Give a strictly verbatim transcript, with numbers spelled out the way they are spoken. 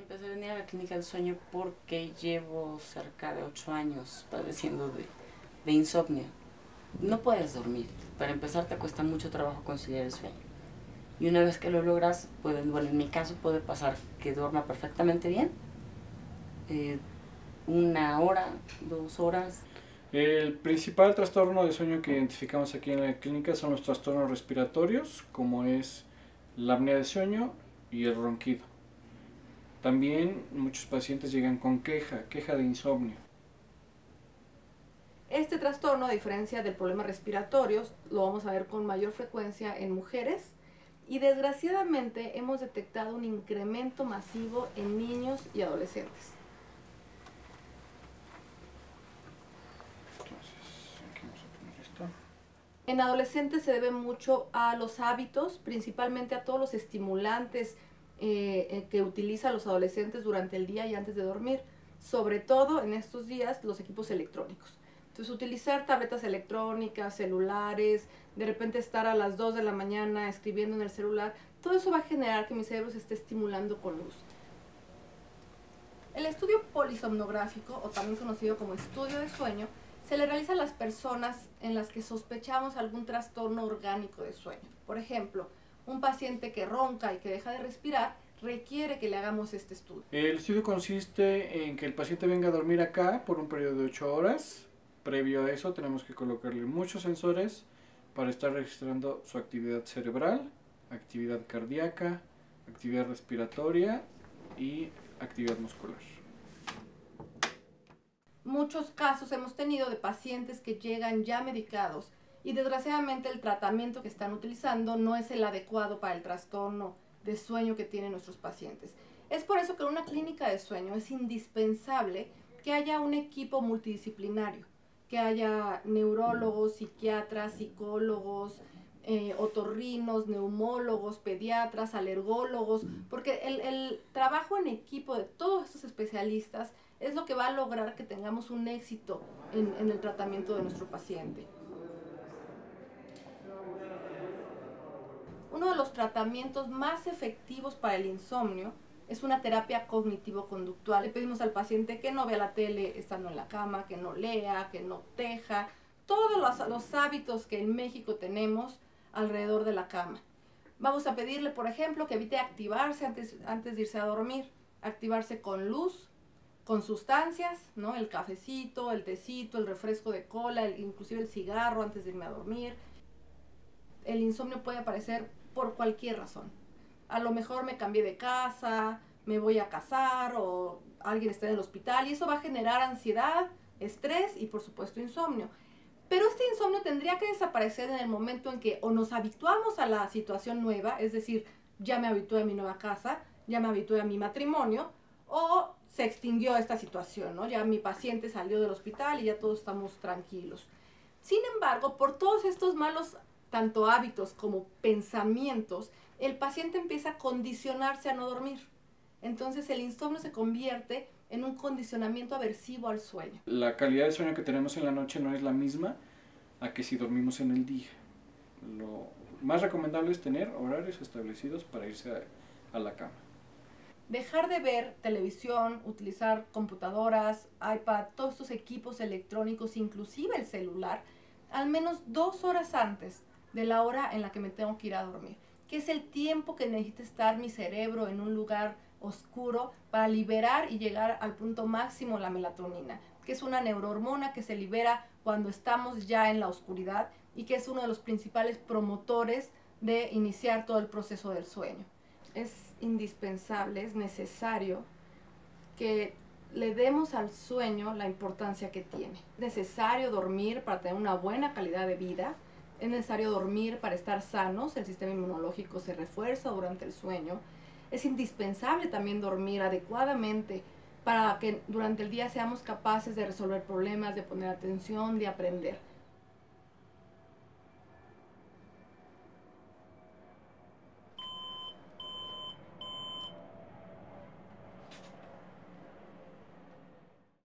Empecé a venir a la clínica del sueño porque llevo cerca de ocho años padeciendo de, de insomnio. No puedes dormir. Para empezar, te cuesta mucho trabajo conciliar el sueño. Y una vez que lo logras, puede, bueno, en mi caso puede pasar que duerma perfectamente bien. Eh, una hora, dos horas. El principal trastorno de sueño que identificamos aquí en la clínica son los trastornos respiratorios, como es la apnea de sueño y el ronquido. También muchos pacientes llegan con queja, queja de insomnio. Este trastorno, a diferencia del problema respiratorio, lo vamos a ver con mayor frecuencia en mujeres y desgraciadamente hemos detectado un incremento masivo en niños y adolescentes. Entonces, aquí vamos a poner esto. En adolescentes se debe mucho a los hábitos, principalmente a todos los estimulantes eh, eh, que utilizan los adolescentes durante el día y antes de dormir, sobre todo en estos días los equipos electrónicos. Entonces, utilizar tabletas electrónicas, celulares, de repente estar a las dos de la mañana escribiendo en el celular, todo eso va a generar que mi cerebro se esté estimulando con luz. El estudio polisomnográfico, o también conocido como estudio de sueño, se le realiza a las personas en las que sospechamos algún trastorno orgánico de sueño. Por ejemplo, un paciente que ronca y que deja de respirar requiere que le hagamos este estudio. El estudio consiste en que el paciente venga a dormir acá por un periodo de ocho horas. Previo a eso tenemos que colocarle muchos sensores para estar registrando su actividad cerebral, actividad cardíaca, actividad respiratoria y actividad muscular. Muchos casos hemos tenido de pacientes que llegan ya medicados y desgraciadamente el tratamiento que están utilizando no es el adecuado para el trastorno de sueño que tienen nuestros pacientes. Es por eso que en una clínica de sueño es indispensable que haya un equipo multidisciplinario, que haya neurólogos, psiquiatras, psicólogos, eh, otorrinos, neumólogos, pediatras, alergólogos, porque el, el trabajo en equipo de todos estos especialistas es lo que va a lograr que tengamos un éxito en, en el tratamiento de nuestro paciente. Uno de los tratamientos más efectivos para el insomnio es una terapia cognitivo-conductual. Le pedimos al paciente que no vea la tele estando en la cama, que no lea, que no teja, todos los, los hábitos que en México tenemos alrededor de la cama. Vamos a pedirle, por ejemplo, que evite activarse antes, antes de irse a dormir, activarse con luz, con sustancias, ¿no? El cafecito, el tecito, el refresco de cola, el, inclusive el cigarro antes de irme a dormir. El insomnio puede aparecer por cualquier razón. A lo mejor me cambié de casa, me voy a casar o alguien está en el hospital y eso va a generar ansiedad, estrés y por supuesto insomnio. Pero este insomnio tendría que desaparecer en el momento en que o nos habituamos a la situación nueva, es decir, ya me habitué a mi nueva casa, ya me habitué a mi matrimonio, o se extinguió esta situación, ¿no? Ya mi paciente salió del hospital y ya todos estamos tranquilos. Sin embargo, por todos estos malos tanto hábitos como pensamientos, el paciente empieza a condicionarse a no dormir. Entonces el insomnio se convierte en un condicionamiento aversivo al sueño. La calidad de sueño que tenemos en la noche no es la misma a que si dormimos en el día. Lo más recomendable es tener horarios establecidos para irse a, a la cama. Dejar de ver televisión, utilizar computadoras, iPad, todos estos equipos electrónicos, inclusive el celular, al menos dos horas antes de la hora en la que me tengo que ir a dormir, que es el tiempo que necesita estar mi cerebro en un lugar oscuro para liberar y llegar al punto máximo la melatonina, que es una neurohormona que se libera cuando estamos ya en la oscuridad y que es uno de los principales promotores de iniciar todo el proceso del sueño. Es indispensable, es necesario que le demos al sueño la importancia que tiene. Es necesario dormir para tener una buena calidad de vida. Es necesario dormir para estar sanos, el sistema inmunológico se refuerza durante el sueño. Es indispensable también dormir adecuadamente para que durante el día seamos capaces de resolver problemas, de poner atención, de aprender.